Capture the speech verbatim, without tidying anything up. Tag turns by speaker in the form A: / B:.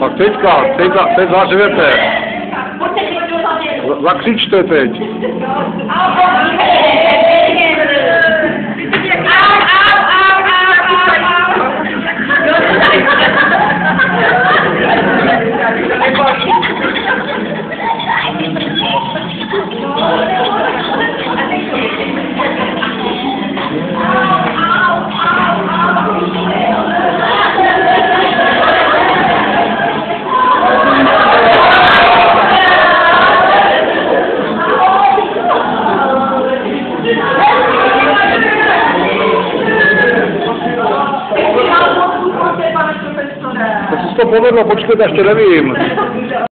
A: Tak teďka, teďka, teď zařvete. Zakřičte teď. To se to povedlo, počkejte, ještě nevím.